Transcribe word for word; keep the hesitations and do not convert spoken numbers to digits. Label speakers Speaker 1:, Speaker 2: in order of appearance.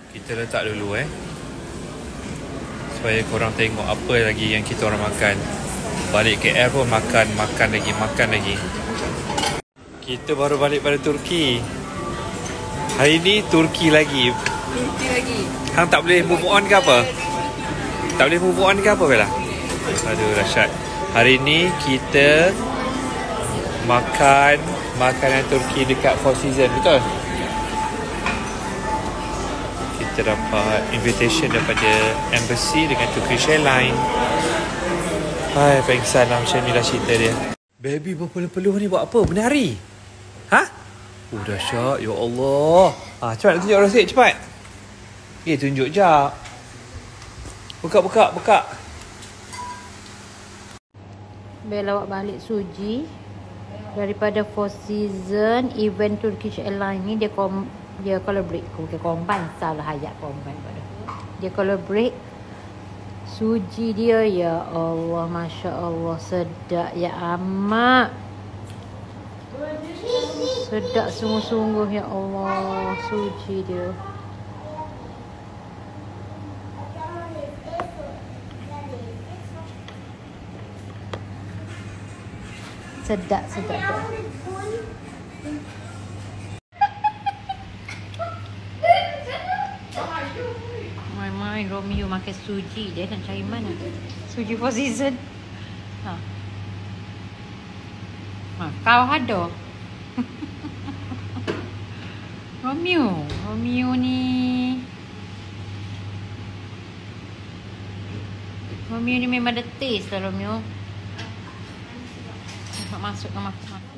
Speaker 1: Kita letak dulu eh, supaya korang tengok apa lagi yang kita orang makan. Balik K L pun makan, makan lagi, makan lagi. Kita baru balik pada Turki. Hari ni Turki lagi.
Speaker 2: Turki lagi.
Speaker 1: Hang tak boleh move on ke apa? Tak boleh move on ke apa Bella? Aduh dahsyat. Hari ni kita makan makanan Turki dekat Four Seasons, betul? Kita dapat invitation daripada embassy dengan Turkish Airlines. Hai, pengsan lah macam ni lah cerita dia. Baby berpeluh-peluh ni buat apa? Menari? Ha? Oh dahsyat, ya Allah. Ah, cepat nak tunjuk rasik, cepat. Eh, tunjuk jap. Buka, buka, buka.
Speaker 2: Bella bawa balik Suji daripada Four Seasons event Turkish Airlines ni. Dia kom, dia collaborate, bukan combine, salah ayat combine pada. Dia collaborate Suji dia, ya Allah, Masya Allah, sedap ya amat. Sedap sungguh-sungguh ya Allah, Suji dia. Sedap, sedap dah. Main-main Romeo makan Suji. Dia nak cari mana? Suji Four Seasons. Ha. Ha, kau ada. Romeo, Romeo ni. Romeo ni memang ada taste lah Romeo. Masuk ke masuk.